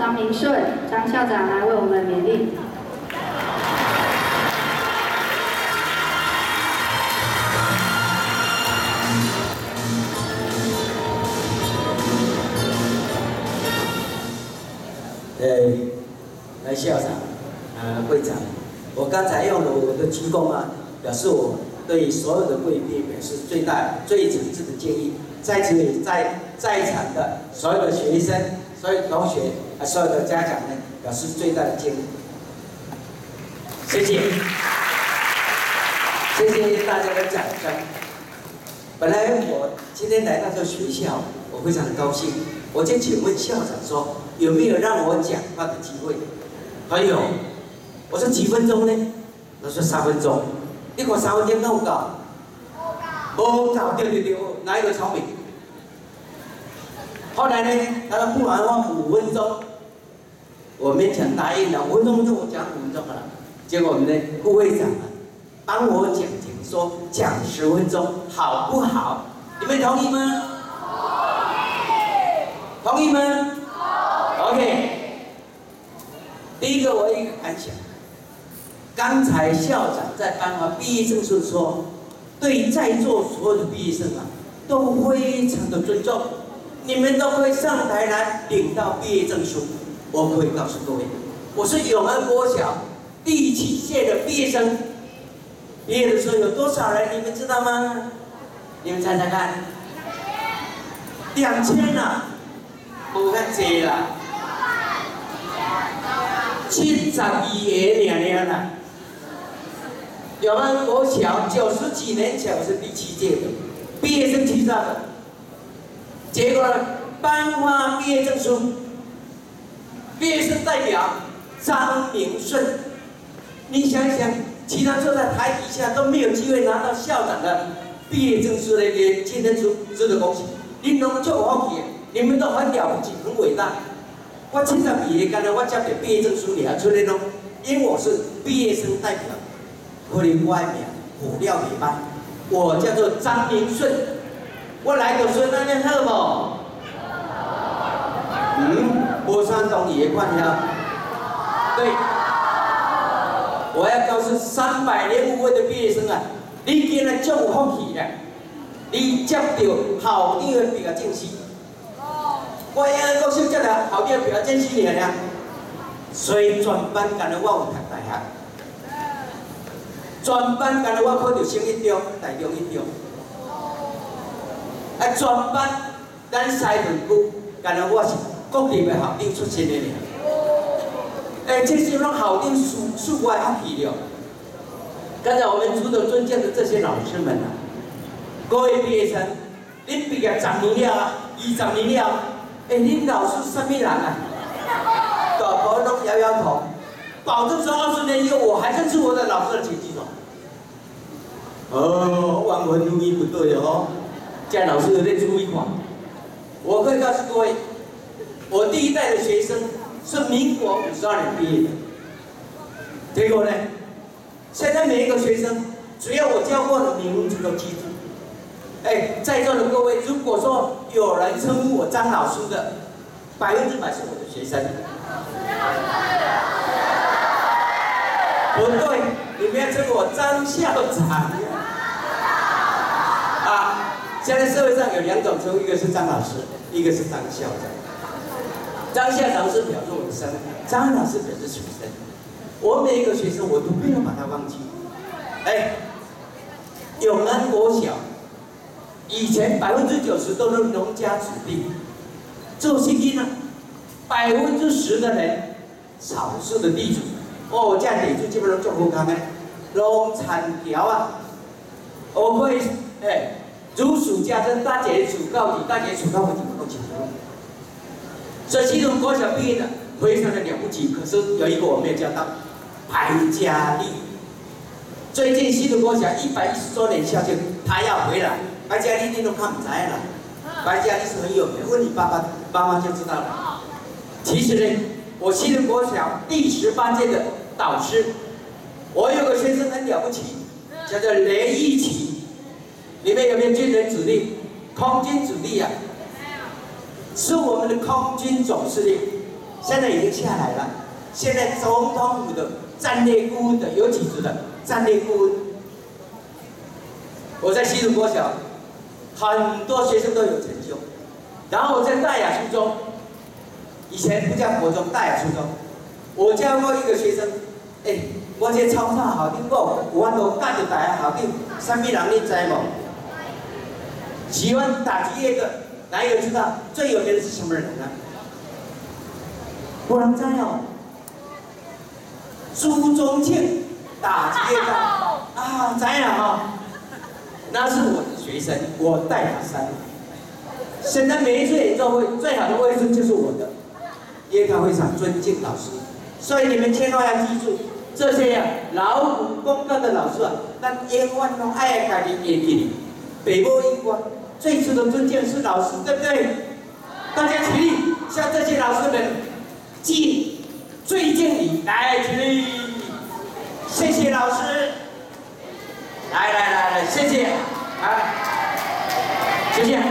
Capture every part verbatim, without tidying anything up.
张明顺张校长来为我们勉励。 呃，来校长，呃，会长，我刚才用了我的鞠躬啊，表示我对所有的贵宾表示最大、最诚挚的建议。在此里，在在场的所有的学生、所有同学啊，所有的家长呢，表示最大的建议。谢谢，谢谢大家的掌声。本来我今天来到这学校，我非常的高兴。我就请问校长说，有没有让我讲话的机会？还有，我说几分钟呢？他说三分钟。你看三分钟够不够？不够，对对对，哪一个聪明？后来呢，他说不然的话五分钟，我勉强答应了，五分钟就我讲五分钟了。结果我们的副会长啊，帮我讲解说讲十分钟好不好？你们同意吗？ 同意吗 ？OK。第一个我有一个感想，刚才校长在颁发毕业证书的时候，对在座所有的毕业生啊，都非常的尊重，你们都可以上台来领到毕业证书。我可以告诉各位，我是永安国小第七届的毕业生，毕业的时候有多少人？你们知道吗？你们猜猜看，两千啊！ 无较济啦，七十二个尔尔啦。永安国小九十几年前我是第七届的，毕业生七十个，结果颁发毕业证书，毕业生代表张明顺，你想想，其他坐在台底下都没有机会拿到校长的毕业证书的一个签证书，值得恭喜。你拢做有福气。 你们都很了不起，很伟大。我七十二个，刚才我接到毕业证书了出来咯，因为我是毕业生代表，可能外面火料未班，我叫做张明顺，我来到顺安尼好无？嗯，无山东也看呀。对，我要告诉三百零五位的毕业生啊，你今日足有福气咧，你接到校长的毕业证书。 我永安国小接了校长表证书了，所以全班干了我有读大学，全班干了我考到省一中、台中一中，啊，全班咱西屯区干了我是国立的校长出身的了，哎，这些拢校长数数外福气了。刚才我们值得尊敬的这些老师们啊，各位毕业生，恁毕业十年了，二十年了。 哎，恁老师什么人啊？大婆都摇摇头，保证说二十年以后我还认识我的老师的，请举手。哦，万文如一不对哦，这老师有点注意看。我可以告诉各位，我第一代的学生是民国五十二年毕业的，结果呢，现在每一个学生只要我教过的名字都记住。 哎，在座的各位，如果说有人称呼我张老师的，百分之百是我的学生。不对，你们要称呼我张校长。啊，现在社会上有两种称呼，一个是张老师，一个是张校长。张校长是表示我的生，张老师表示学生。我每一个学生，我都不要把他忘记。哎，永安国小。 以前百分之九十都是农家子弟，做生意呢，百分之十的人，少数的地主，哦，这地主基本上做好工的，农产条啊，我会哎，如数家珍，大姐数到底，大姐数到我几个都清楚。所以其中国小毕业的非常的了不起，可是有一个我没有教到，白嘉丽。最近西鲁国小一百一十周年校庆，他要回来。 白嘉丽你都看不出来了，白嘉丽是很有名，问你爸爸，爸妈就知道了。其实呢，我西鲁国小第十八届的导师，我有个学生很了不起，叫做雷一奇，里面有没有军人子弟？空军子弟啊，是我们的空军总司令， 现在已经下来了。现在总统府的战略顾问的有几职的战略顾问，我在西鲁国小，很多学生都有成就。然后我在大雅初中，以前不叫国中，大雅初中，我教过一个学生，哎、欸，我这操场校长讲，有法度教着大雅校长，什么人你知无？喜欢打击乐的，哪一个知道最有名的是什么人呢？不能知哦。朱宗庆打击乐的啊，知影哈？那是我的学生，我带他三年。现在每一次演奏会最好的位置就是我的，因为他非常尊敬老师，所以你们千万要记住，这些啊劳苦功高的老师啊，咱永远拢爱家己记起，北部一关最值得尊敬的是老师，对不对？大家起立，向这些老师们敬最敬礼，来起立，谢谢老师，来来来来，谢谢，来，谢谢。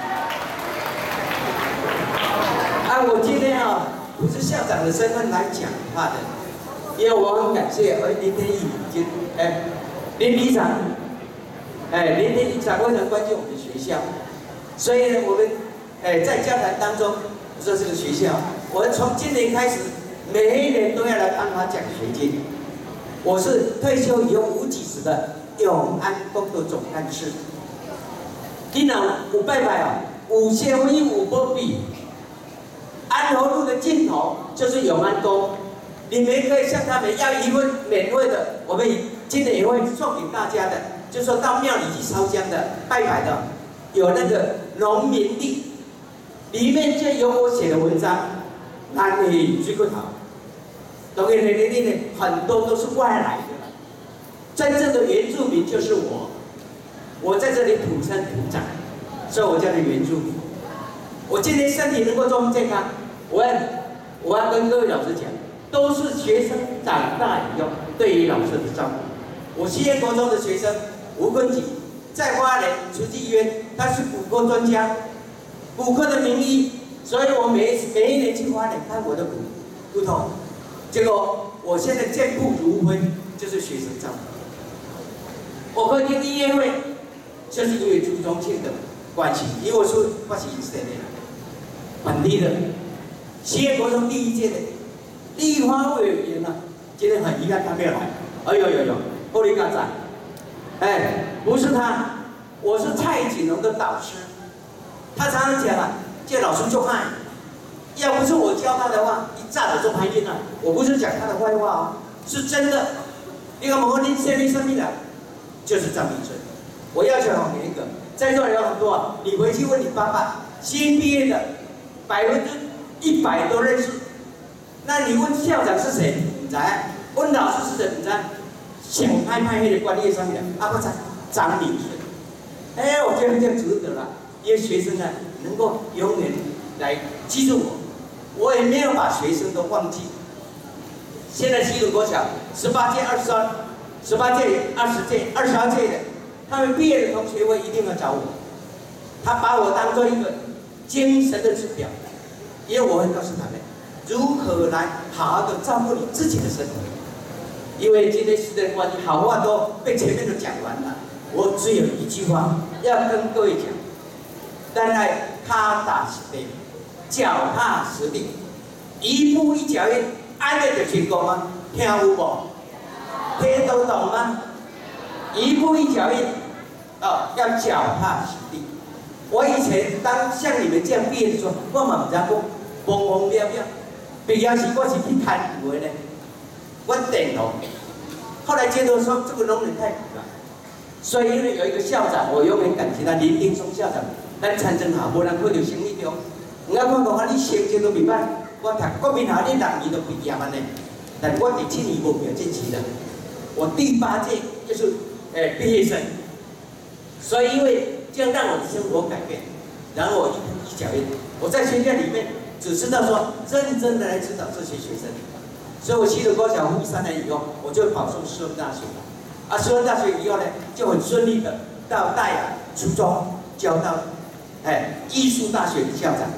啊，我今天啊不是校长的身份来讲话的，因为我很感谢呃林天义已经哎林理事长，哎林天义理事长非常关心我们的学校，所以呢我们哎在交谈当中说这个学校，我从今年开始每一年都要来颁发奖学金。我是退休以后无几时的永安工作总干事。你若有拜拜哦，有些会有波比。安和路的尽头就是永安宫，你们可以向他们要一份免费的，我们今年也会送给大家的，就说到庙里去烧香的、拜拜的，有那个农民历，里面就有我写的文章，南里水果桃，农民历里面很多都是外来的，真正的原住民就是我，我在这里土生土长，所以我叫做原住民。我今天身体能够这么健康，我要我要跟各位老师讲，都是学生长大以后对于老师的照顾。我西安国中的学生吴坤吉，在花莲慈济医院，他是骨科专家，骨科的名医，所以我每一每一年去花莲看我的骨骨头，结果我现在健步如飞，就是学生照顾。我会听音乐会，就是因为朱宗庆的关系，因为我是我是以色列人。本地的，西安国中第一届的立法委员呢，今天很遗憾他没有来。哎呦呦呦，后里嘎仔，哎，不是他，我是蔡锦荣的导师。他常常讲啊，这老师就爱，要不是我教他的话，一炸就拍晕了。我不是讲他的坏话啊，是真的。你看我们您现在生命的，就是张明顺。我要求很严格，在座有很多啊，你回去问你爸爸，新毕业的。百分之一百都认识，那你问校长是谁？唔知；问老师是谁？唔知。想拍拍那个专业上面，啊不知张明顺。哎，我觉得这样值得了，因为学生呢能够永远来记住我，我也没有把学生都忘记。现在西鲁国小十八届、二十二、十八届、二十届、二十二届的，他们毕业的同学会一定要找我，他把我当做一个精神的指标，因为我会告诉他们如何来好好的照顾你自己的生活。因为今天时间关系，好话都被前面都讲完了，我只有一句话要跟各位讲：咱来踏踏实地，脚踏实地，一步一脚印，安尼就成功吗？听有无？听得懂吗？一步一脚印，哦，要脚踏实地。我以前当像你们这样毕业的时候，我嘛唔知讲懵懵了了，毕业时我是去摊鱼的呢，我电农。后来接着说这个农人太苦了，所以因为有一个校长，我永远感谢他，林丁松校长，咱参真好，无人看到生意中。唔要看讲啊，你成绩都袂歹，我读国民校你六年都毕业安尼，但我第七年无表进去的，我第八届就是诶毕业生，所以因为这样让我的生活改变，然后我一步一脚印，我在学校里面只知道说认真的来指导这些学生，所以我去了高小护三年以后，我就跑上师范大学了，啊，师范大学以后呢，就很顺利的到大雅初中教到，哎，艺术大学的校长，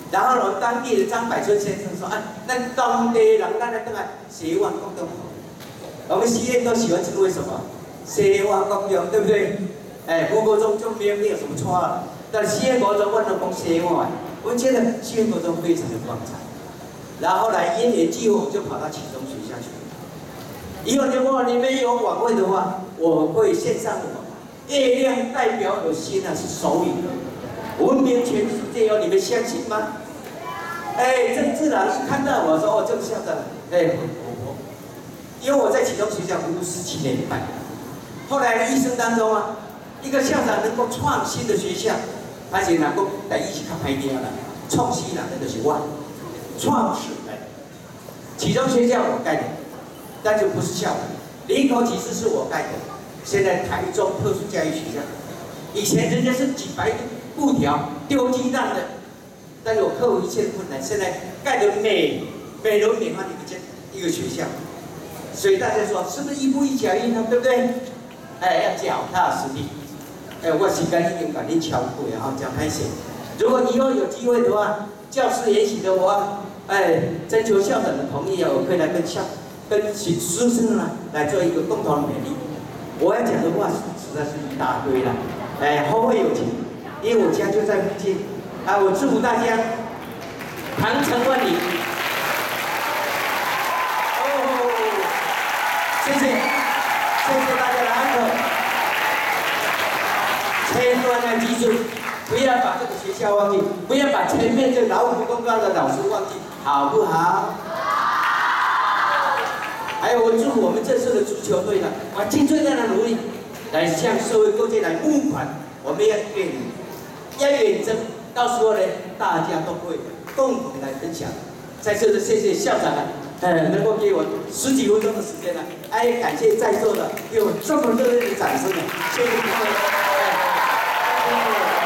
然后我们当地的张百春先生说：“啊，那当地人咱来等下西湾国中。”我们西苑都喜欢称为什么？西湾国中，对不对？哎，吴国中就没有没有什么错了。但西苑国中，我能讲西湾，我觉得西苑国中非常的光彩。然后后来因缘际会，我就跑到启中学校去。以后如果你们有晚会的话，我会献上什么？月亮代表有心啊，是手语。闻名全世界哦，你们相信吗？哎，郑志朗是看到我说哦，郑校长，哎，我我，因为我在启中学校服务十七年半，后来的一生当中啊，一个校长能够创新的学校，而且能够在一起看拍电影了，创新了的就是我，创始人。启中学校我盖的，但是不是校长，林口体制是我盖的，现在台中特殊教育学校，以前人家是几百布条丢鸡蛋的。但是我克服一切困难，现在盖得美美轮美奂的一个一个学校，所以大家说是不是一步一脚印呢？对不对？哎，要脚踏实地。哎，我时间已经把你敲过了，哈，讲拍写。如果以后有机会的话，教师研习的话，哎，征求校长的同意啊，我可以来跟校跟师生呢来做一个共同的勉励。我要讲的话实在是一大堆了，哎，后会有期，因为我家就在附近。啊，我祝福大家鹏程万里。哦，谢谢，谢谢大家的安可。千万要记住，不要把这个学校忘记，不要把前面这劳苦功高的老师忘记，好不好？还有，我祝福我们这次的足球队呢，把尽最大的努力，来向社会各界来募款，我们要远要远征。到时候呢，大家都会共同来分享。在这里，谢谢校长啊，呃，能够给我十几分钟的时间呢，哎，感谢在座的给我这么热烈的掌声呢，谢谢各位。